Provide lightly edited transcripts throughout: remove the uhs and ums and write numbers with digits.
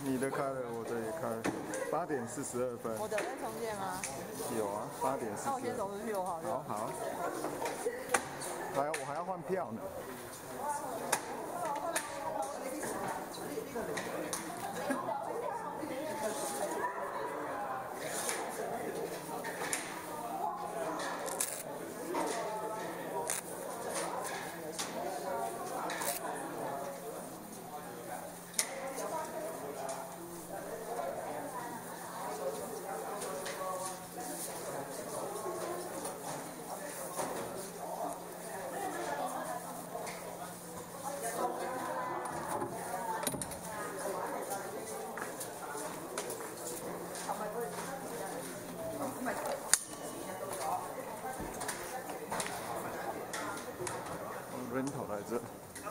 你的开了，我的也开了，8:42。 我的在充电吗？ 有啊，8:42。 那我先走出去，我好热。 好。我还要换票呢。rental 来这。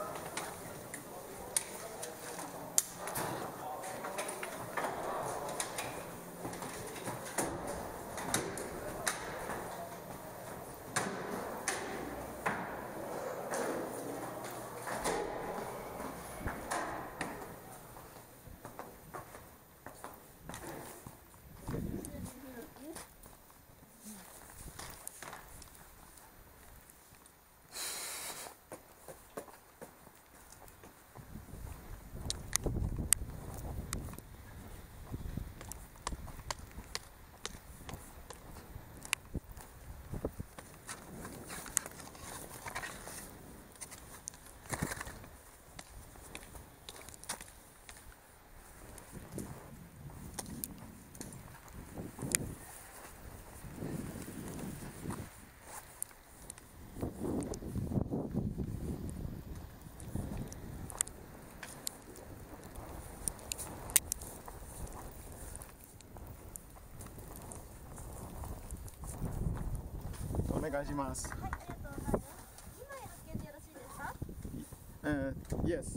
お願いします。 はい、ありがとうございます。2枚発見でよろしいですか？ Yes。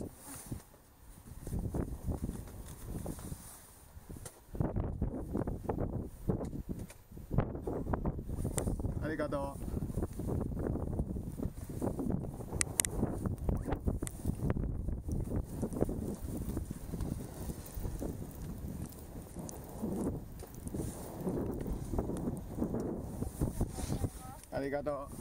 ありがとう。ありがとう。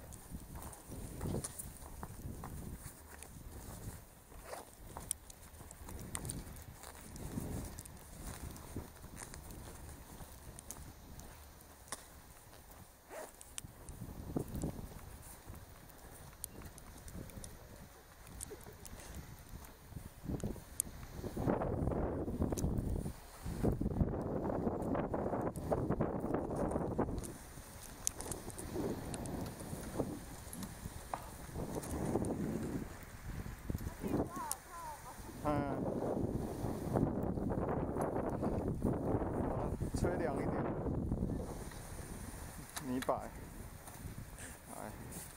吹凉一点，泥摆，来，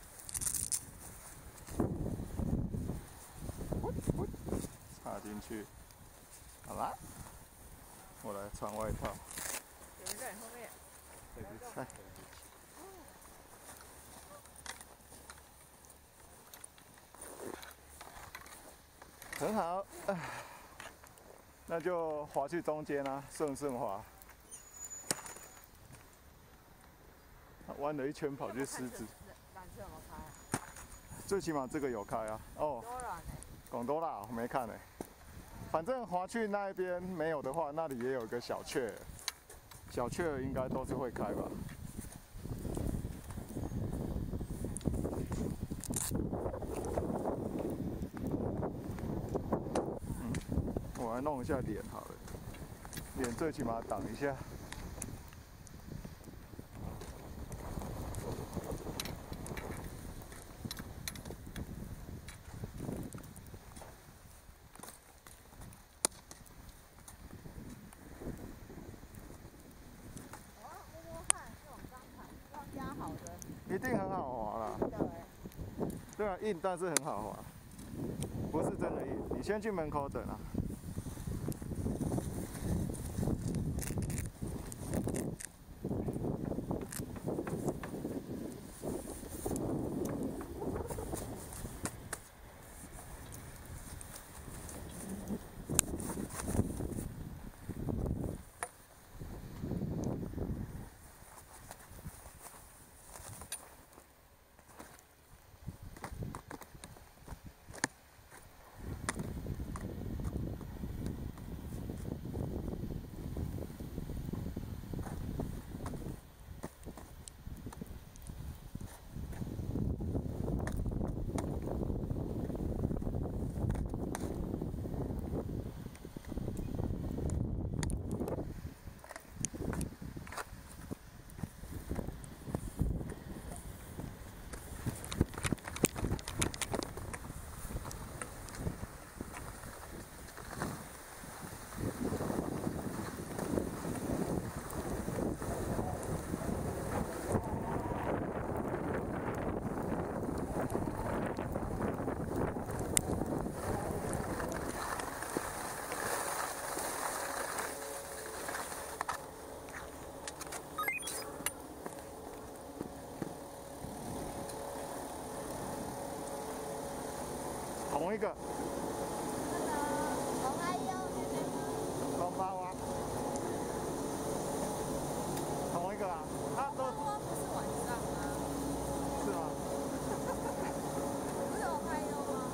插进去，好啦，我来穿外套。 有人在你后面。 对不菜。很好，那就滑去中间啊，顺滑。弯了一圈跑去狮子。 缆车有没有开啊？ 最起码这个有开啊。哦。广多啦，我没看呢。反正滑去那一边没有的话，那里也有一个小雀，小雀应该都是会开吧。我来弄一下脸好了，脸最起码挡一下。一定很好滑啦。对啊，硬但是很好滑，不是真的硬。你先去门口等啊。 个。 おはよう。 龙巴蛙。同一个啊？它都花不是晚上吗？ 是吗？ 不是有拍哟吗？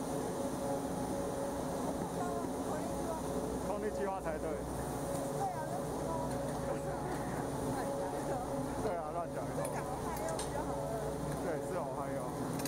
空力计划才对。对啊，乱讲一通。 讲おはよう就好了。 对，是哦，还有。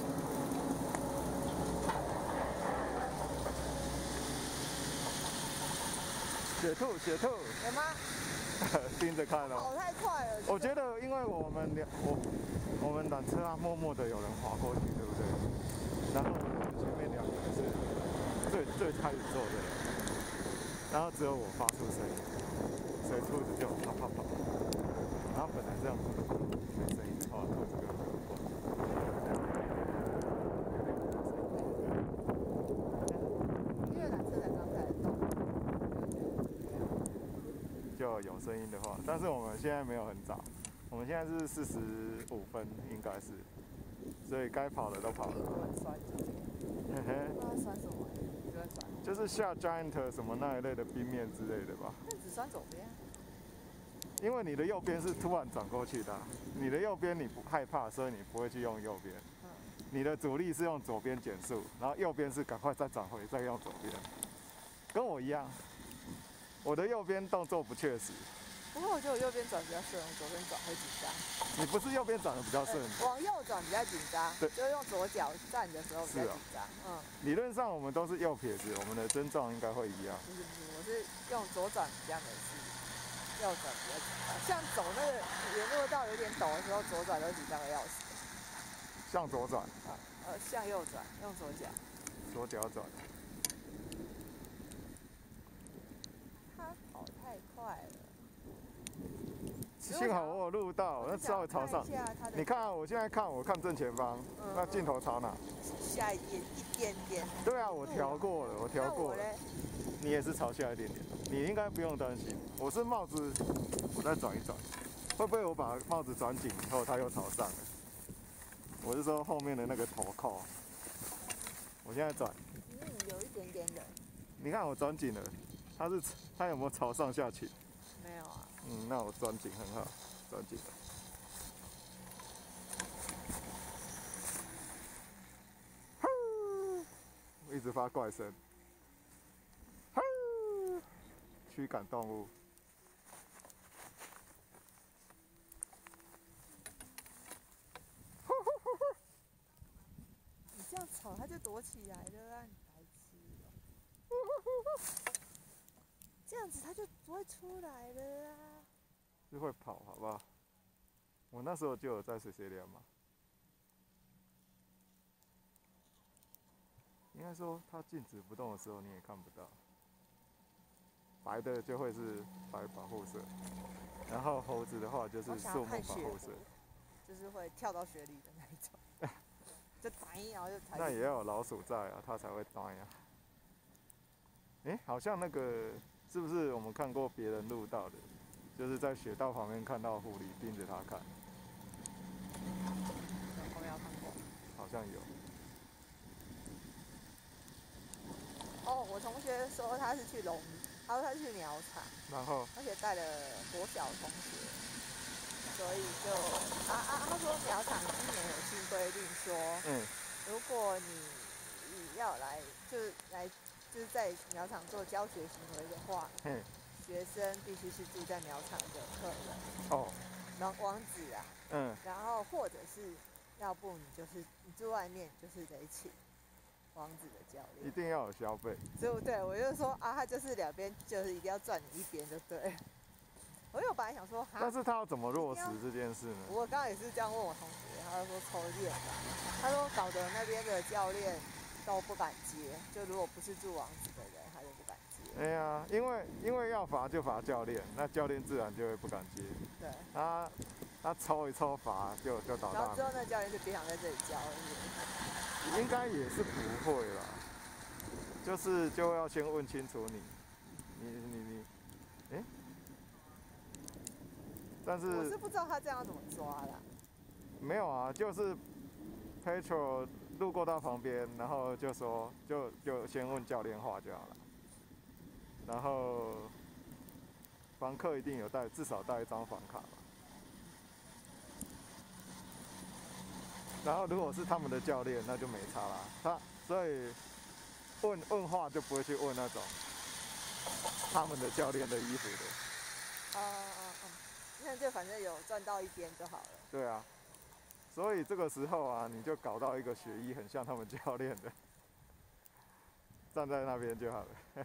雪兔，雪兔， 有吗？ 盯着看哦。 跑太快了。 我觉得，因为我们缆车啊，默默的有人滑过去，对不对？然后我们前面两个是最开始做的人，然后只有我发出声音，所以兔子就啪啪啪。然后本来这样子没声音的话，兔子就会过。 因为缆车才刚开始动。 就有声音的话，但是我们现在没有很早，我们现在是45分，应该是，所以该跑的都跑了。 酸脚。 嘿嘿， 不知道酸什么，喜欢酸。 就是下 Giant 什么那一类的冰面之类的吧。 但只酸左边。 因为你的右边是突然转过去的啊、你的右边你不害怕，所以你不会去用右边。你的主力是用左边减速，然后右边是赶快再转回，再用左边。跟我一样，我的右边动作不确实。 不过我觉得我右边转比较顺，我左边转会紧张。 你不是右边转的比较顺？ 往右转比较紧张， 对就是用左脚站的时候比较紧张。 理论上我们都是右撇子，我们的症状应该会一样。 不是，我是用左转比较没事，右转比较紧张。像走那个原路道有点陡的时候，左转都紧张的要死。 向左转。 向右转，用左脚。 左脚转。 他跑太快了。 幸好我有录到，那稍微朝上。你看啊，我现在看，我看正前方，那镜头朝哪？ 下一点点。 对啊，我调过了，我调过了。你也是朝下一点点，你应该不用担心。我是帽子，我再转一转，会不会我把帽子转紧以后，它又朝上了？我是说后面的那个头扣。我现在转。 有一点点冷。 你看我转紧了，它有没有朝上下倾？ 没有啊。 那我转紧很好，转紧了。呼，一直发怪声。呼，驱赶动物。 你这样吵，它就躲起来了啊！你白痴哦。这样子它就不会出来了啊。 是会跑，好不好？我那时候就有在水水凉嘛。应该说它静止不动的时候你也看不到，白的就会是白保护色，然后猴子的话就是树木保护色， 就是会跳到水里的那一种，就弹，然后就弹。 那也要有老鼠在啊，它才会呆啊。好像那个是不是我们看过别人录到的？就是在雪道旁边看到狐狸盯着它看。 我没有看过。 好像有。 哦，我同学说他是去他说他是去鸟场， 然后而且带了国小同学，所以就他说鸟场今年有新规定说，如果你要来就是在鸟场做教学行为的话，学生必须是住在鸟场的客人。 哦。 王子啊。然后或者是，要不你住外面，就是得请王子的教练。 一定要有消费。 所以对我就说啊，他就是两边就是一定要赚你一边就对了。我本来想说， 但是他要怎么落实这件事呢？ 我刚刚也是这样问我同学，他就说抽验吧。他说搞得那边的教练都不敢接，就如果不是住王子的人，他就不敢接。 哎呀，因为要罚就罚教练，那教练自然就会不敢接。 对。 他抽一抽罚就倒大。 然后之后那教练就别想在这里教了。 应该也是不会啦，就要先问清楚你，但是我是不知道他这样怎么抓啦。 没有啊，就是 petrol 路过到旁边，然后就说就先问教练话就好了。然后房客一定有至少带一张房卡吧。然后如果是他们的教练，那就没差啦。所以问话就不会去问那种他们的教练的衣服的。 那就反正有赚到一边就好了。 对啊，所以这个时候啊，你就搞到一个血衣很像他们教练的，站在那边就好了。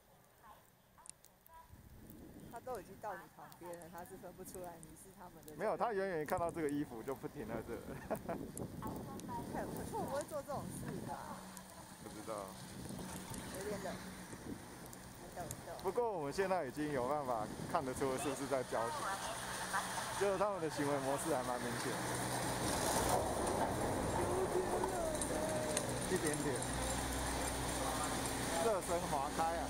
他都已经到你旁边了，他是分不出来你是他们的。 没有，他远远看到这个衣服就不停在这。 可是我不会做这种事的。 不知道。 有点冷。 不过我们现在已经有办法看得出是不是在教学，就是他们的行为模式还蛮明显的。一点点。热身滑开啊。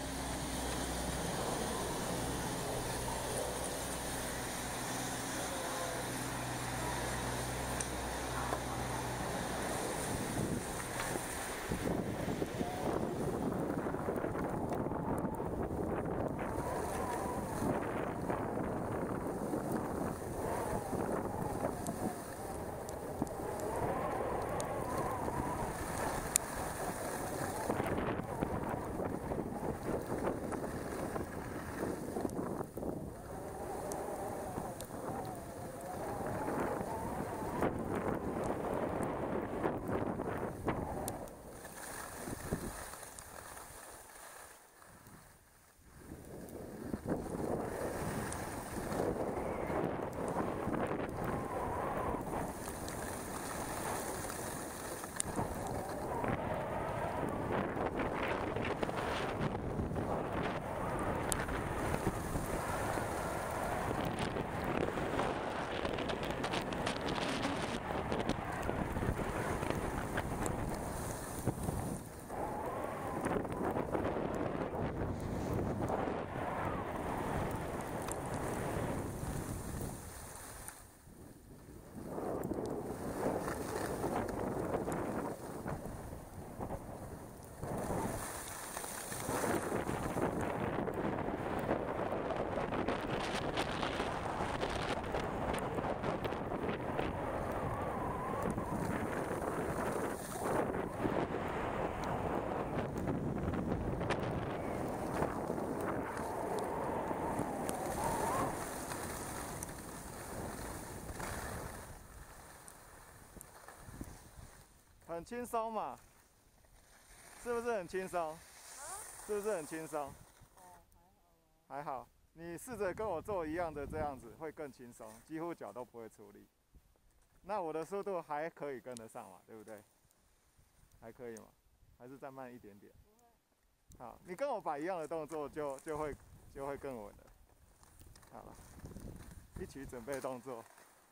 很轻松嘛，是不是很轻松？是不是很轻松？还好。你试着跟我做一样的这样子，会更轻松，几乎脚都不会出力。那我的速度还可以跟得上嘛，对不对？还可以吗？还是再慢一点点？好，你跟我摆一样的动作就会更稳了。好了，一起准备动作。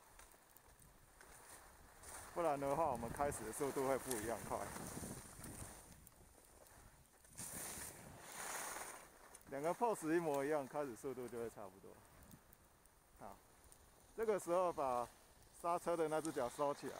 不然的话，我们开始的速度会不一样快。两个 pose 一模一样，开始速度就会差不多。好，这个时候把刹车的那只脚收起来。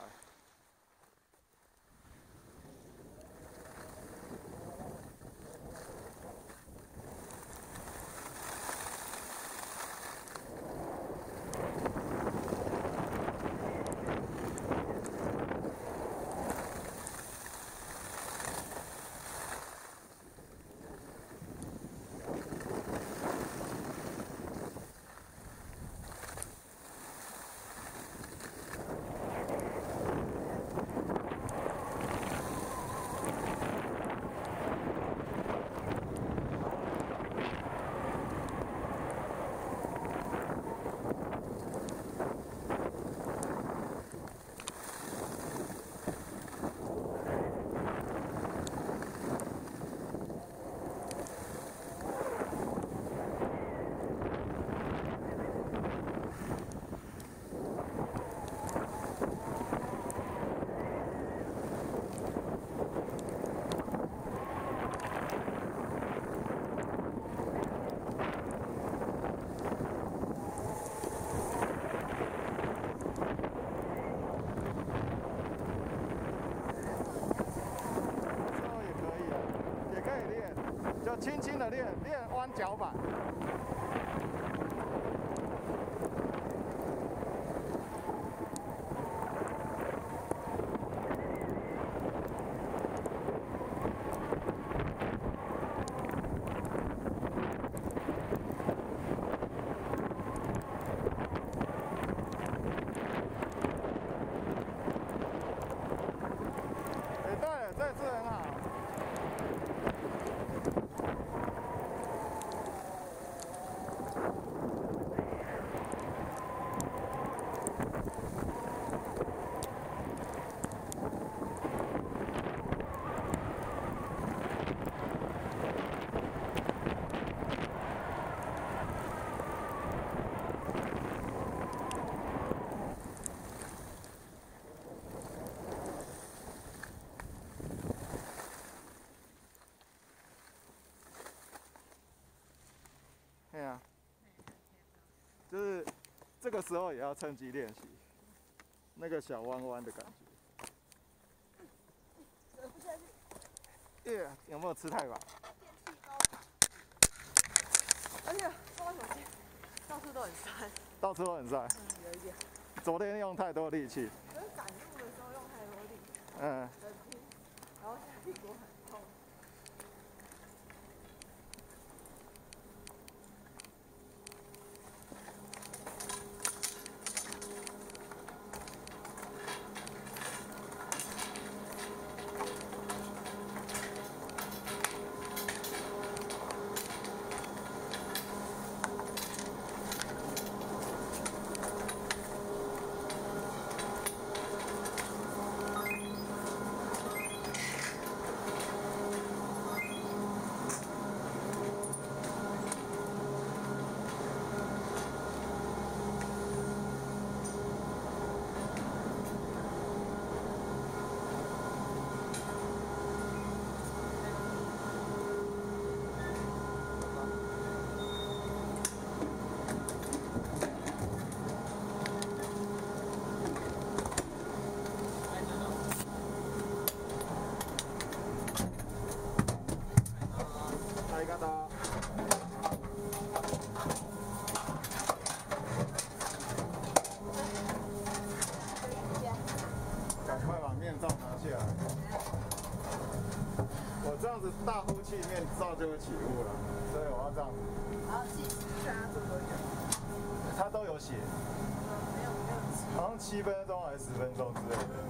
就轻轻的练弯脚板。对啊，就是这个时候也要趁机练习那个小弯弯的感觉。 折不下去。 耶，有没有吃太饱？ 电器高。 而且放手机，到处都很酸。 到处都很酸。 有一点。 昨天用太多力气。 就是赶路的时候用太多力。 嗯。 然后现在屁股很痛。 我这样子大呼气，面罩就会起雾了，所以我要这样子。 然后计时看它做多久？ 它都有写。 没有记。 好像7分钟还是10分钟之类的。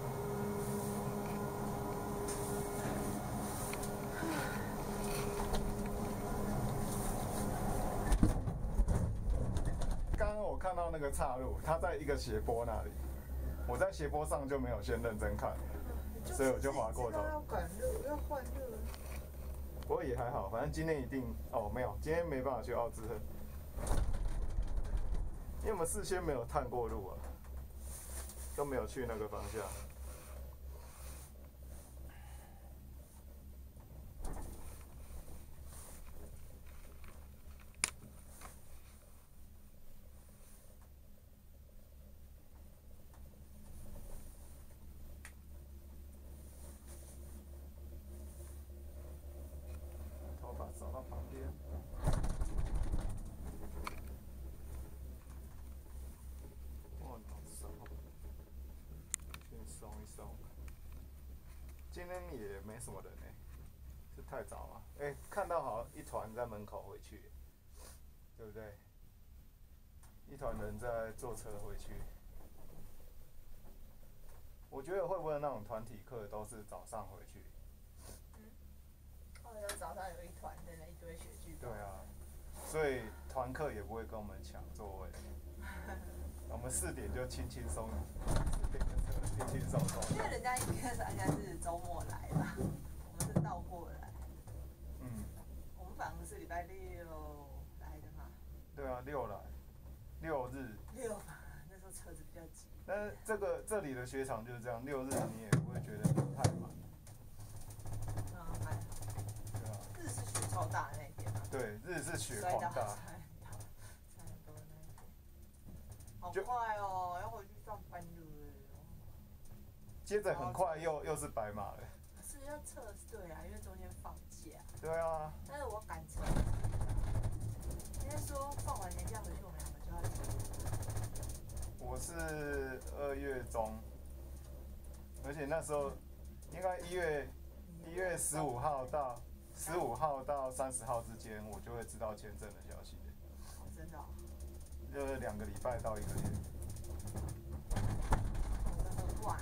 刚刚我看到那个岔路，它在一个斜坡那里，我在斜坡上就没有先认真看。所以我就滑过头。 要赶路，要换路。 不过也还好，反正今天一定没有，今天没办法去奥兹亨，因为我们事先没有探过路啊，都没有去那个方向。扫到旁边，我脑松，先松一松。今天也没什么人是太早吗？看到好像一团在门口回去，对不对？一团人在坐车回去。我觉得会不会那种团体课都是早上回去？ 有早上有一团的那一堆学剧。 对啊，所以团课也不会跟我们抢座位。我们4点就轻轻松，4点的车轻轻松松。 因为人家应该是周末来吧，我们是倒过来。我们反而是礼拜6来的嘛。 对啊，6来，6日。 6吧，那时候车子比较挤。 但是这里的雪场就是这样，6日你也不会觉得太满。 还好。对啊。日是雪超大的那一边嘛。 对，日是雪狂大。 好快哦，要回去上班了。 接着很快又是白马了。 是要测对啊，因为中间放假。 假。 对啊。 但是我赶车，应该说放完年假回去，我们2个就要走。 我是2月中，而且那时候应该1月15号到30号之间，我就会知道签证的消息。 哦，真的、哦。 就是2个礼拜到1个月。 很晚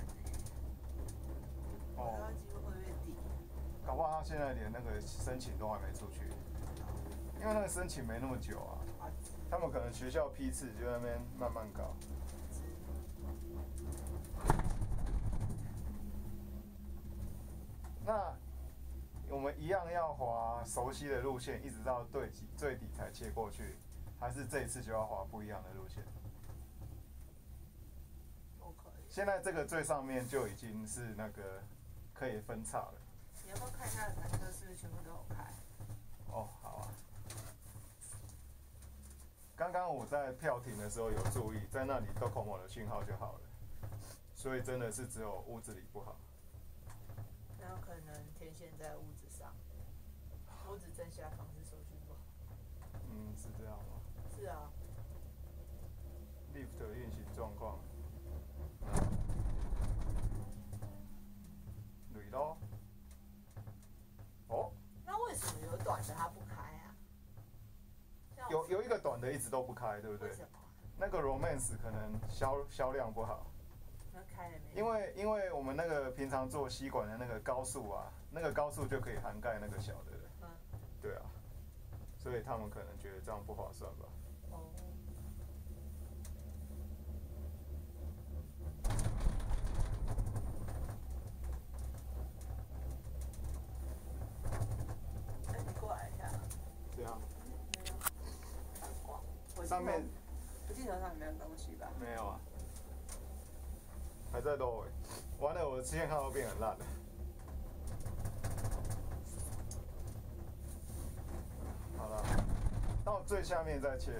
哦。 要几乎2月底。 搞不好他现在连那个申请都还没出去，因为那个申请没那么久啊。他们可能学校批次就在那边慢慢搞。那我们一样要滑熟悉的路线，一直到最底才切过去，还是这一次就要滑不一样的路线？ 都可以。 现在这个最上面就已经是那个可以分叉了。 你要不要看一下缆车是不是全部都有开？ 哦，好啊。刚刚我在票停的时候有注意，在那里Docomo的讯号就好了，所以真的是只有屋子里不好。 然后可能天线在屋子上，屋子正下方是手续不好。 嗯，是这样吗？ 是啊。 Lift 的运行状况。对咯。哦。 那为什么有短的它不开啊？ 有一个短的一直都不开，对不对？ 为什么？ 那个 Romance 可能销量不好。 那开了没？ 因为我们那个平常做吸管的那个高速啊，那个高速就可以涵盖那个小的了。 嗯。 对啊，所以他们可能觉得这样不划算吧。 哦。哎，你过来一下。 这样。 没有。 上面。 我记得上面没有东西吧？ 没有啊。还在漏哎，完了，我的信号都变很烂了。好了，到最下面再切，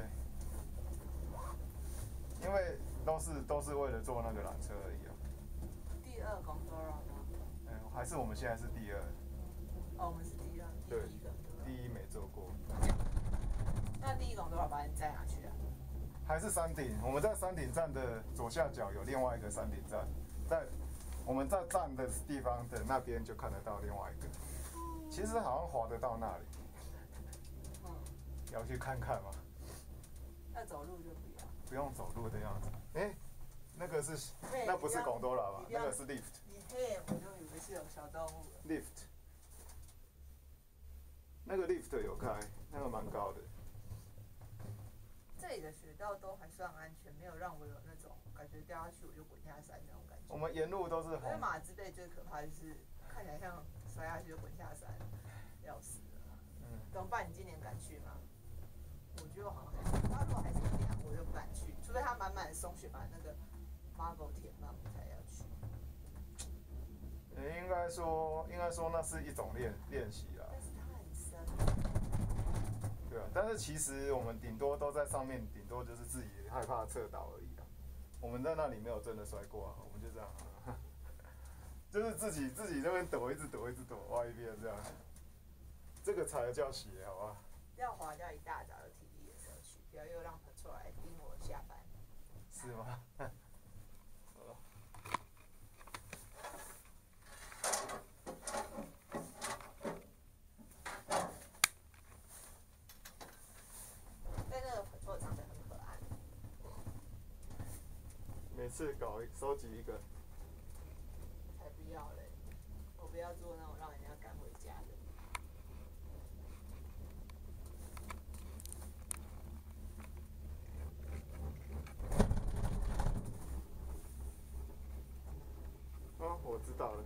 因为都是为了坐那个缆车而已啊。 第2公多少吗？ 还是我们现在是第2。 哦，我们是第2， 对， 第1个。 第1没坐过。 那第1公多少把你载哪去啊？ 还是山顶，我们在山顶站的左下角有另外一个山顶站，我们在站的地方的那边就看得到另外一个。其实好像滑得到那里。 嗯。 要去看看吗？ 要走路就不要。 不用走路的样子。那个是，那不是贡多拉吧？那个是 lift。 你黑，我就以为是有小动物了。 lift。那个 lift 有开，那个蛮高的。 这里的雪道都还算安全，没有让我有那种感觉掉下去我就滚下山那种感觉。 我们沿路都是红。 因为马自备最可怕就是看起来像摔下去就滚下山，要死了。怎么办？你今年敢去吗？我觉得我好像他如果还是凉，我就不敢去，除非他满满的松雪把那个 marble 填满，我才要去。 应该说那是一种练习啦。 但是它很深。 对啊，但是其实我们顶多都在上面，顶多就是自己害怕侧倒而已啊。我们在那里没有真的摔过啊，我们就这样，就是自己这边抖，一直抖，挖一边这样。这个才叫血，好吧？ 要滑掉一大早的体力的时候去，不要又让朋友来盯我下班。 是吗？每次收集一个， 才不要嘞！我不要做那种让人家赶回家的。 我知道了。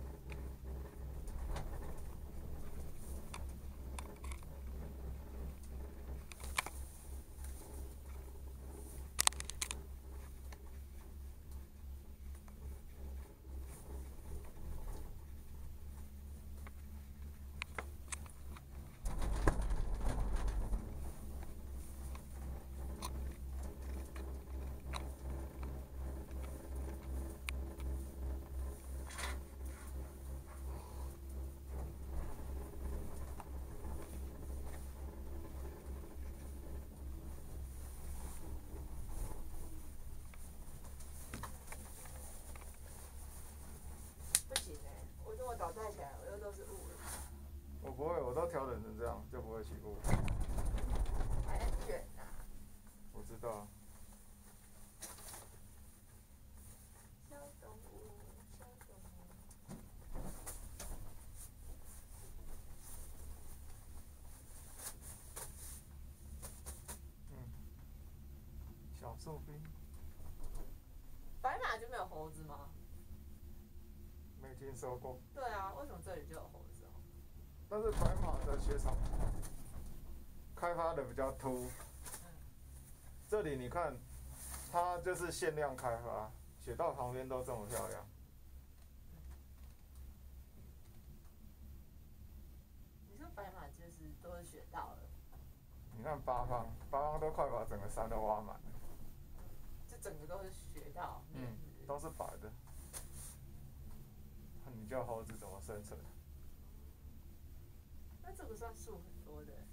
我都调整成这样，就不会起雾。 还很远啊。 我知道。 小动物，小动物。 小寿兵。 白马就没有猴子吗？ 没听说过。 对啊，为什么这里就有猴子？ 但是白马的雪场开发的比较突。这里你看，它就是限量开发，雪道旁边都这么漂亮。 你说白马就是都是雪道了。 你看八方都快把整个山都挖满了。 这整个都是雪道。 都是白的。你叫猴子怎么生存？ 那这个算树很多的。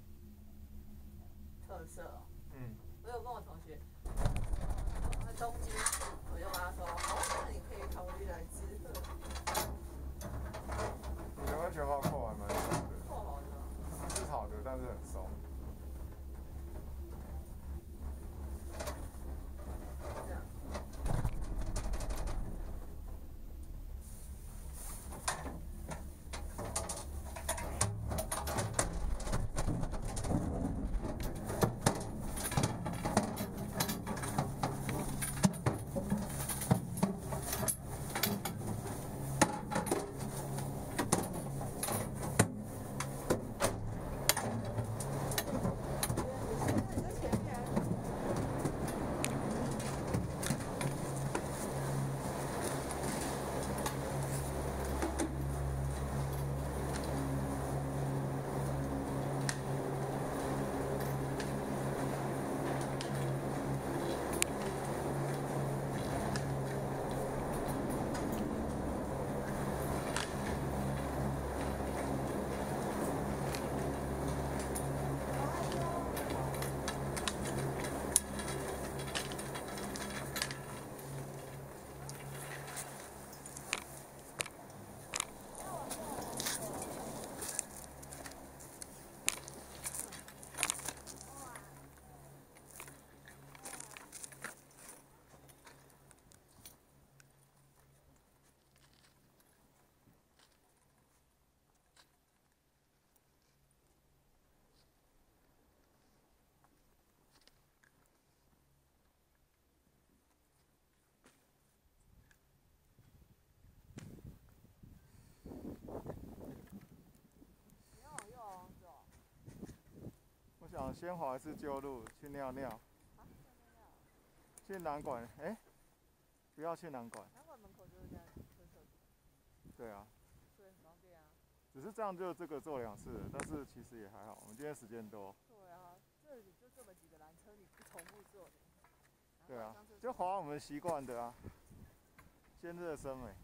特色哦。我有跟我同学，东京市，我就跟他说，那你可以考虑来知鹤。 你的安全帽扣还蛮松的。 扣好的。 是好的，但是很松。 这样。 我想先滑一次旧路去尿尿。去南馆，不要去南馆。 南馆门口就是这样蹲厕所。 对啊。 所以很方便啊。 只是这样就这个做2次，但是其实也还好。我们今天时间多。 对啊，这里就这么几个缆车，你不重复做的。 对啊，就滑我们习惯的啊。先热身没？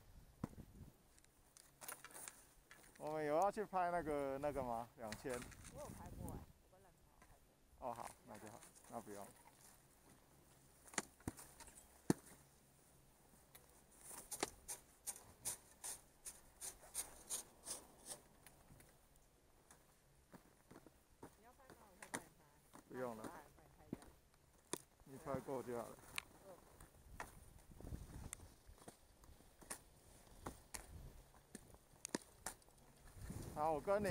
我们有要去拍那个吗？2000。 我有拍过我跟蓝超拍过。 哦，好，那就好，那不用。 你要拍吗？我可以帮你拍。 不用了。你拍过就好了。好，我跟你。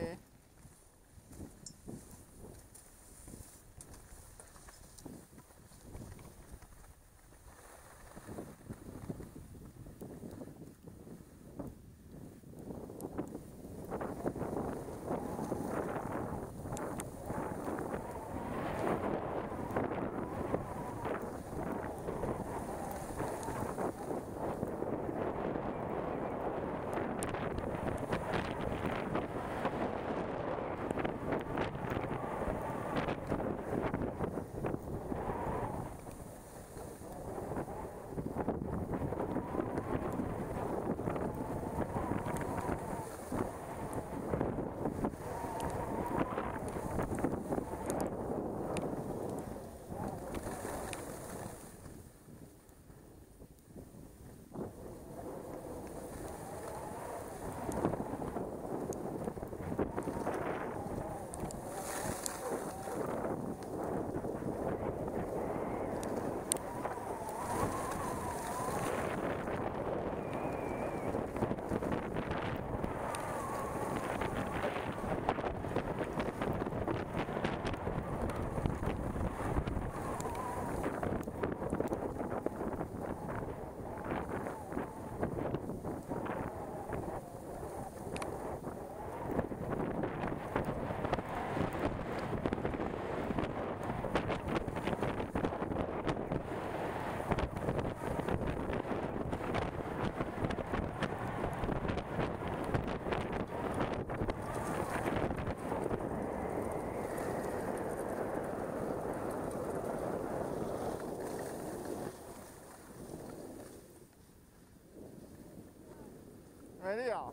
美丽啊！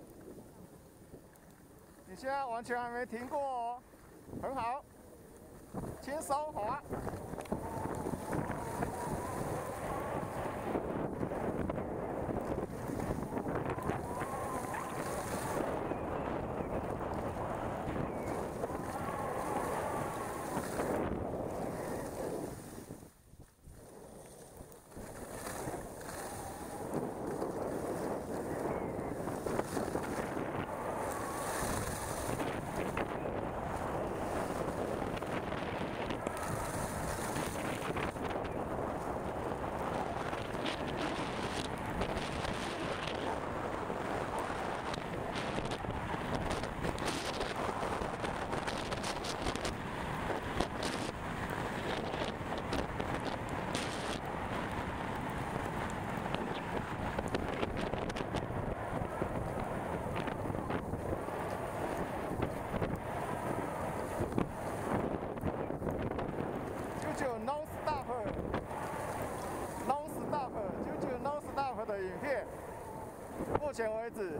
你现在完全还没停过哦，很好，轻松滑。Non Stop 的影片，目前为止。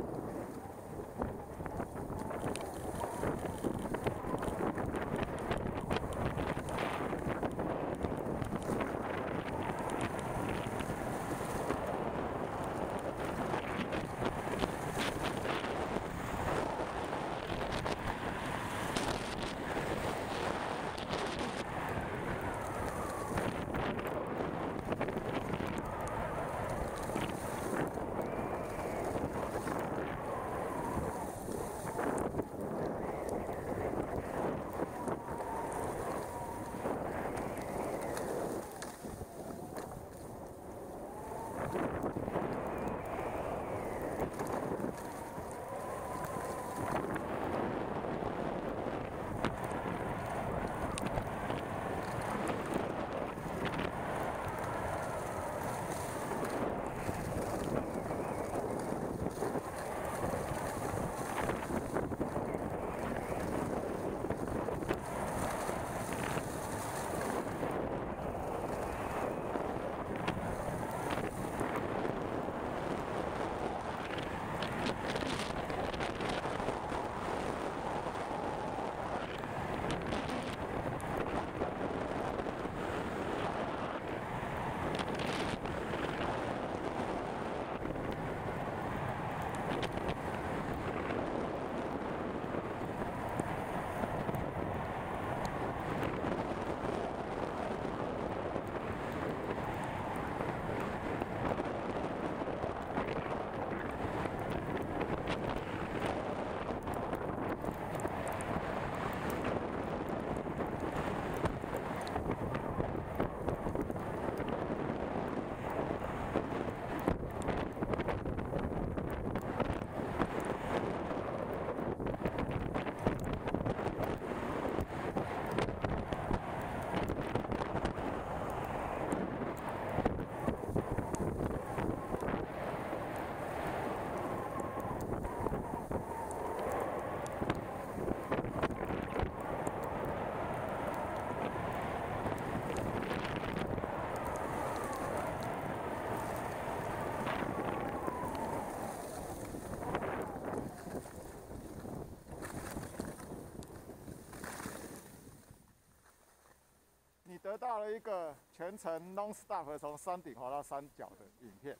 得到了一个全程 non stop 从山顶滑到山脚的影片。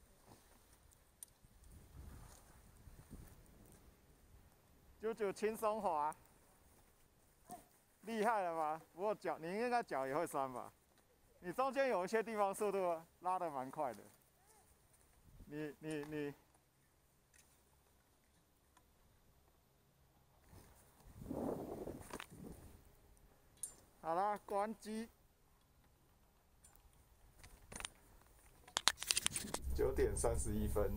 就轻松滑，厉害了吧？不过脚，你应该脚也会酸吧？你中间有一些地方速度拉得蛮快的。你。好啦，关机。9点31分，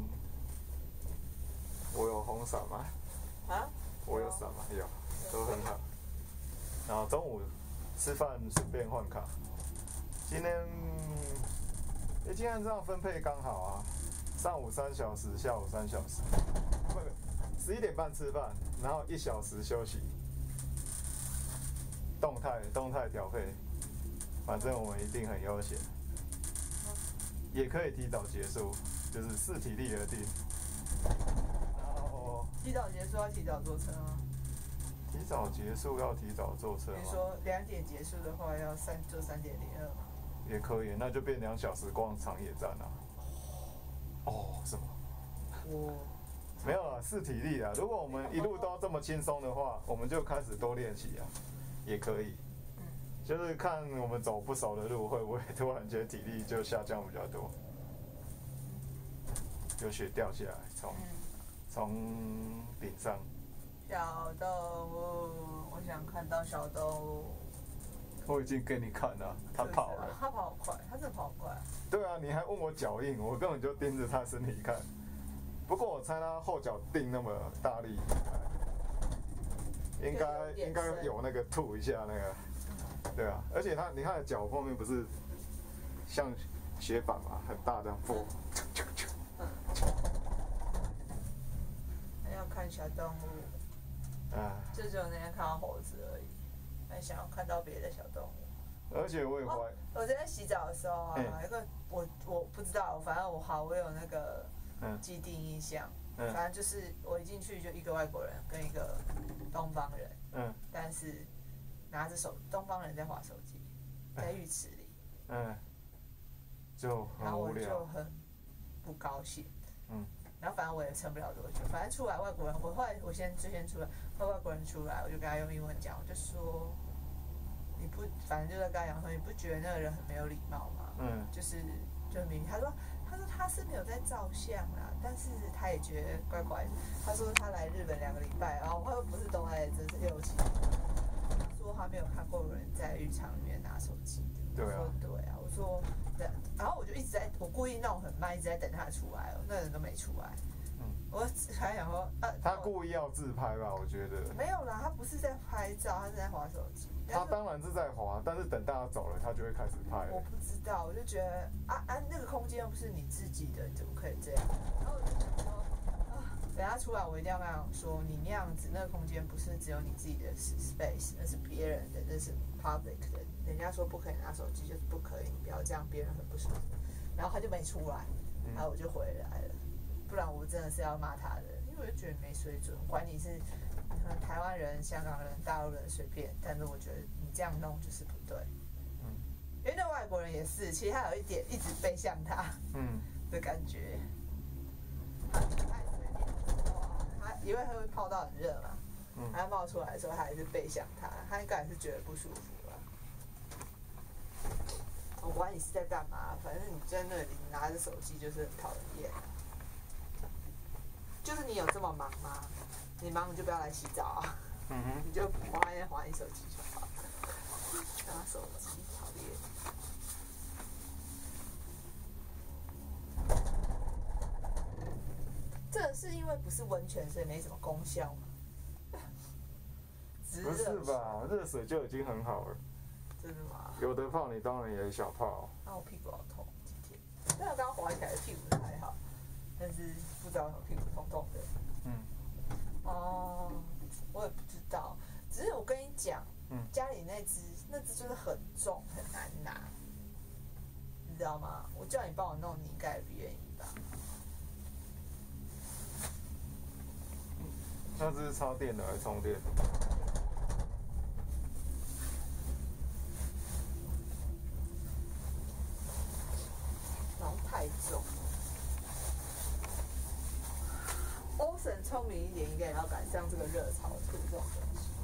我有红伞吗？ 啊？ 我有伞吗？有，都很好。然后中午吃饭顺便换卡。今天这样分配刚好啊，上午3小时，下午3小时。不，11点半吃饭，然后1小时休息。动态调配，反正我们一定很悠闲，也可以提早结束，就是视体力而定。然提早结束要提早坐车吗？ 提早结束要提早坐车吗？ 比如说2点结束的话，要坐3:02吗？ 也可以，那就变2小时逛长野站啊。哦，什么？没有啦，是体力啦。如果我们一路都这么轻松的话，我们就开始多练习啊，也可以。就是看我们走不熟的路，会不会突然间体力就下降比较多？有雪掉下来，从顶上。 小动物，我想看到小动物。 我已经给你看了，它跑了。 它跑好快，它真的跑好快。 对啊，你还问我脚印，我根本就盯着它身体看。不过我猜它后脚定那么大力，应该有那个吐一下那个。对啊，而且你看脚后面不是像雪板嘛，很大这样破。 要看小动物，就只有那天看到猴子而已，还想要看到别的小动物。 而且我也我在洗澡的时候啊，有个我不知道，反正我有那个既定印象，反正就是我一进去就一个外国人跟一个东方人，但是拿着东方人在滑手机，在浴池里， 就很无聊， 然后我就很不高兴，然后反正我也撑不了多久，反正出来外国人，我先出来，外国人出来，我就跟他用英文讲，我就说反正就在跟他讲说，你不觉得那个人很没有礼貌吗？就是明明他说他是没有在照相啦，但是他也觉得怪怪的。他说他来日本2个礼拜，然后他又不是都来这是6、7年，说他没有看过有人在浴场里面拿手机的。 对啊。 我说对啊，我说对，然后我就我故意弄很慢，一直在等他出来，那人都没出来。我还想说， 他故意要自拍吧？我觉得没有啦，他不是在拍照，他是在滑手机。 他当然是在滑，但是等大家走了，他就会开始拍。 我不知道，我就觉得那个空间又不是你自己的，你怎么可以这样？然后我就想说，等他出来，我一定要跟他说，你那样子，那个空间不是只有你自己的 space， 那是别人的，那是 public 的。人家说不可以拿手机，就是不可以，你不要这样，别人很不舒服。然后他就没出来，然后我就回来了。不然我真的是要骂他的，因为我就觉得没水准。管你是台湾人、香港人、大陆人随便，但是我觉得你这样弄就是不对。因为那外国人也是，其实他有一点一直背向他，的感觉。他爱随便，他因为他会泡到很热嘛，他冒出来的时候他还是背向他，他应该也是觉得不舒服了。我管你是在干嘛，反正你在那里拿着手机就是很讨人厌。就是你有这么忙吗？你忙你就不要来洗澡啊，你就滑你手机就好。拿手机讨厌。这是因为不是温泉，所以没什么功效嘛。 不是吧？热水就已经很好了。 真的吗？有的泡你当然也小泡。 那我屁股好痛，今天。但我刚刚滑起来屁股还好，但是不知道为什么屁股痛痛的。我也不知道，只是我跟你讲，家里那只就是很重，很难拿，你知道吗？我叫你帮我弄，你应该也不愿意吧？ 那只是插电的还是充电的？ 然后太重。欧神聪明一点，应该也要赶上这个热潮吐这种东西。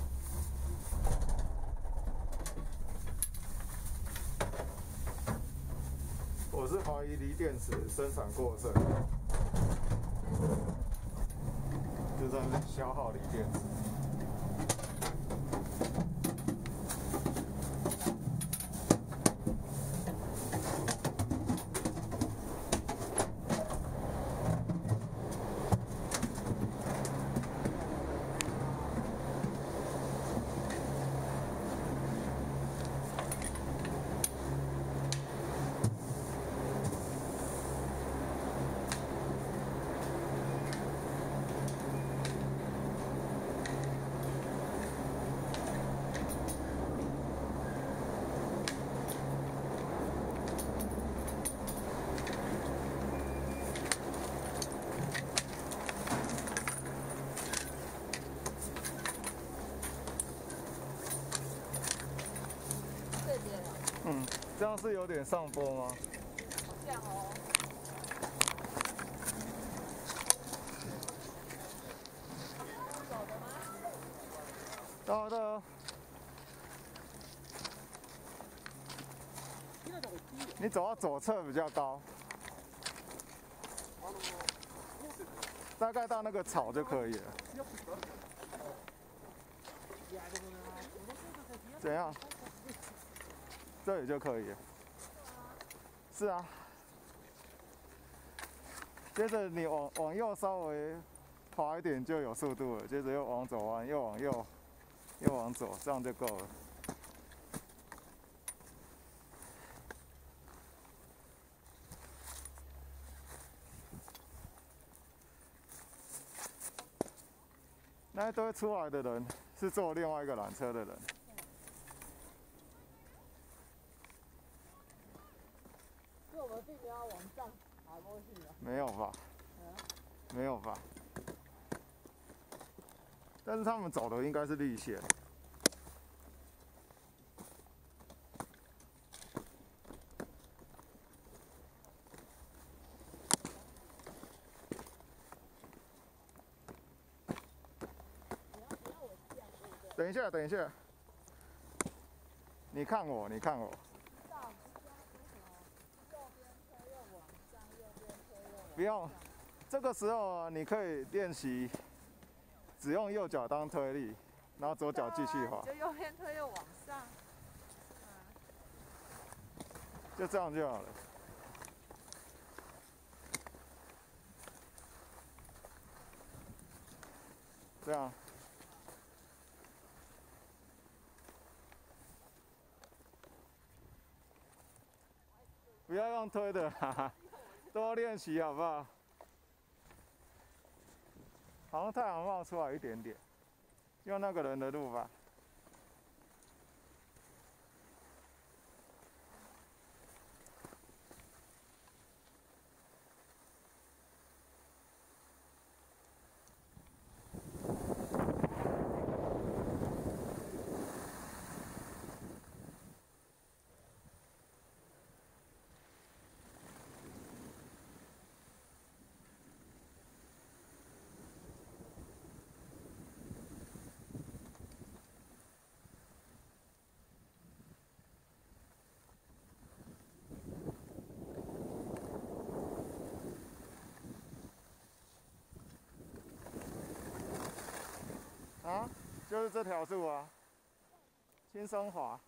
我是怀疑锂电池生产过剩，就在那消耗锂电池。 嗯，这样是有点上坡吗？ 好像哦。走的吗？ 到的。你走到左侧比较高，大概到那个草就可以了。怎样？这里就可以了。是啊。接着你往右稍微滑一点就有速度了，接着又往左弯，又往右，又往左，这样就够了。那一堆出来的人是坐另外一个缆车的人。 所以我们并没有往上爬过去啊。 没有吧？没有吧？但是他们走的应该是绿线。等一下，等一下，你看我，你看我。不用，这个时候你可以练习只用右脚当推力，然后左脚继续滑。 就右边推右往上。 就这样就好了。这样。不要用推的，哈哈，多练习好不好？好像太阳冒出来一点点，用那个人的路吧。啊，就是这条路啊，轻松滑。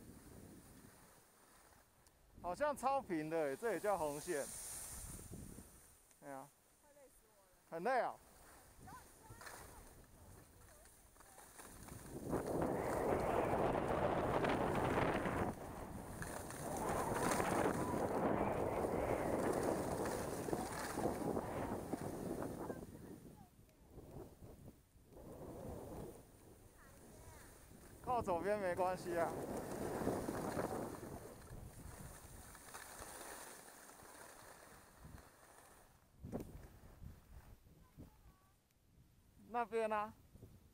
好像超平的，这也叫红线。 哎呀， 快累死我了。 很累哦。靠左边没关系啊。那边呢、啊？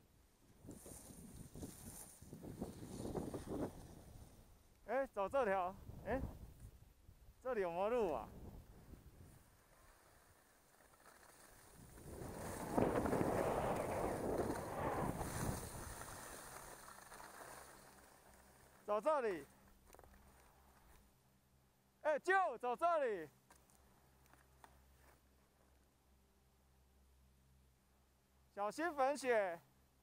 哎，走这条，哎，这里有没有路啊？走这里。哎，就走这里。小心粉雪。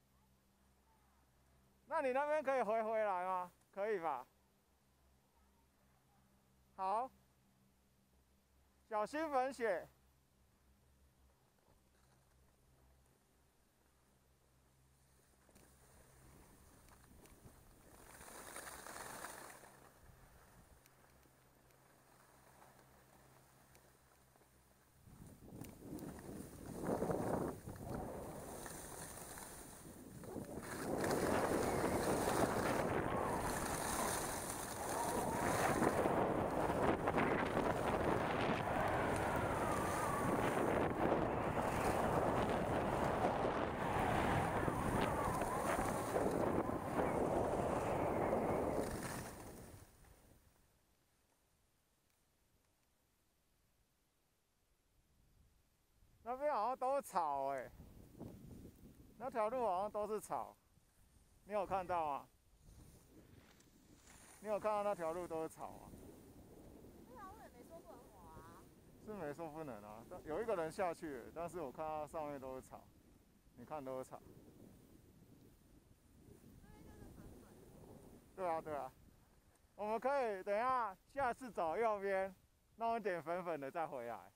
那你那边可以回来吗？可以吧？好。小心粉雪。那边好像都是草哎，那条路好像都是草，你有看到吗？你有看到那条路都是草吗？ 那条路也没说不能滑啊。 是没说不能啊，有一个人下去了，但是我看到上面都是草，你看都是草。 那边就是粉粉。 对啊对啊，我们可以等一下下次走右边，弄一点粉粉的再回来。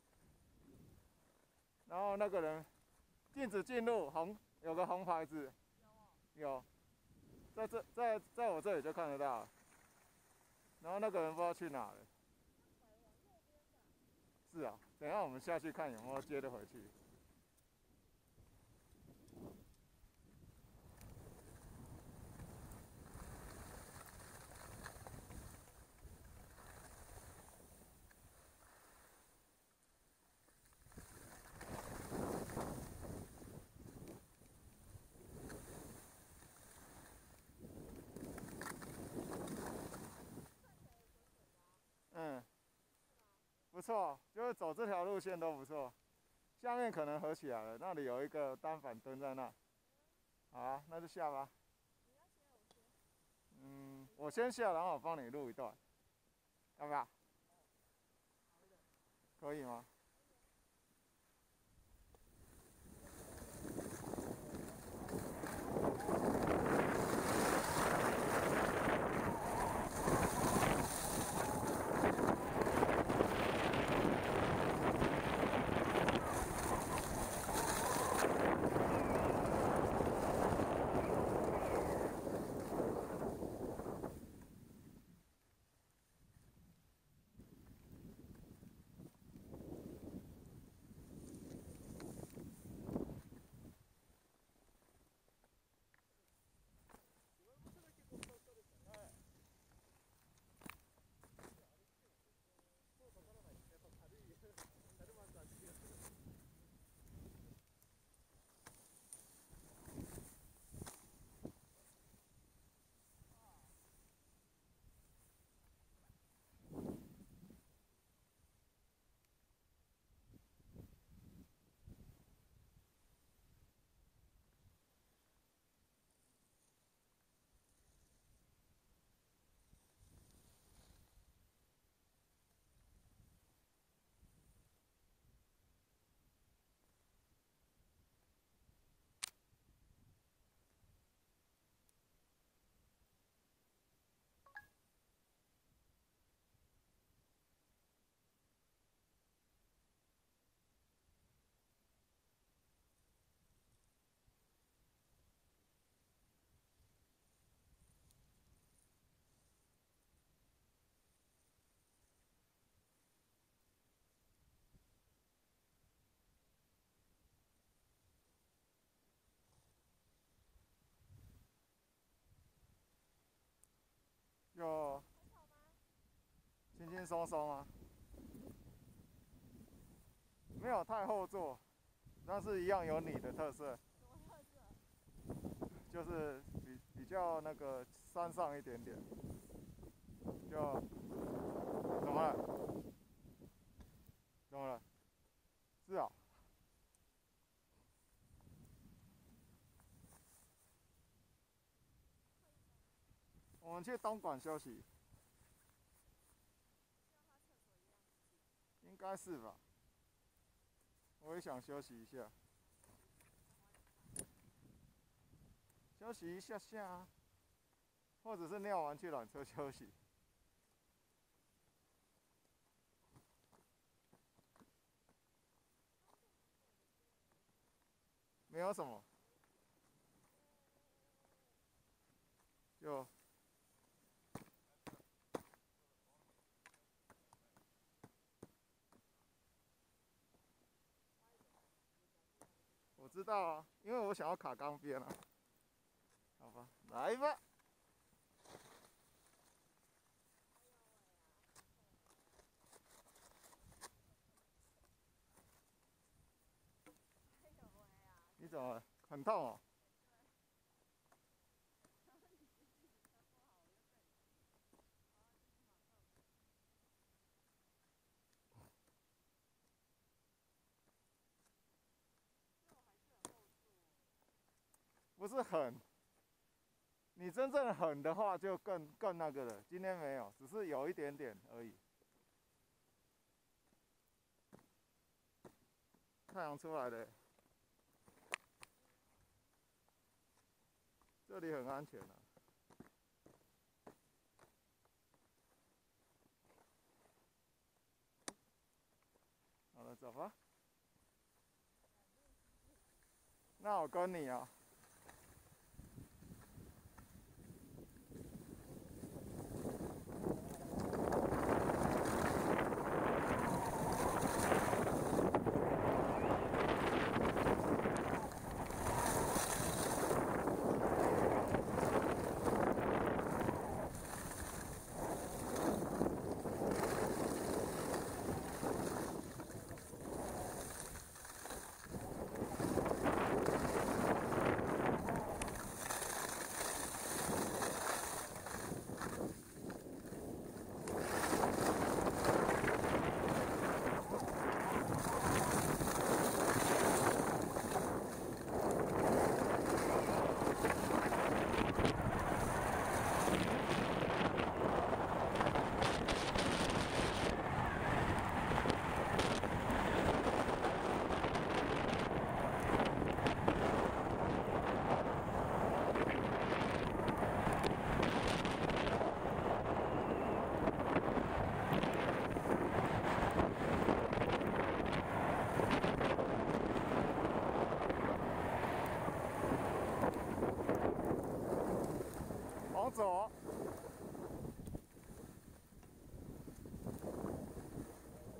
然后那个人禁止进入，有个红牌子。有。在我这里就看得到。然后那个人不知道去哪了。是啊，等一下我们下去看有没有接得回去。嗯，不错，就是走这条路线都不错。下面可能合起来了，那里有一个单反蹲在那。好啊，那就下吧。嗯，我先下，然后我帮你录一段，要不要？可以吗？ 轻松松啊，没有太后座，但是一样有你的特色。 什么特色？ 就是比较那个山上一点点，就怎么了？怎么了？是啊。我们去东莞休息。应该是吧。我也想休息一下。休息一下下啊，或者是尿完去缆车休息。没有什么，就我知道啊，因为我想要卡钢边啊。好吧，来吧。你怎么了？很痛哦。不是很，你真正狠的话就更那个了。今天没有，只是有一点点而已。太阳出来了，这里很安全啊。好了，走吧。那我跟你啊。往左。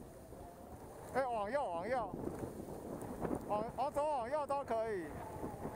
往右，往右，往左往右都可以。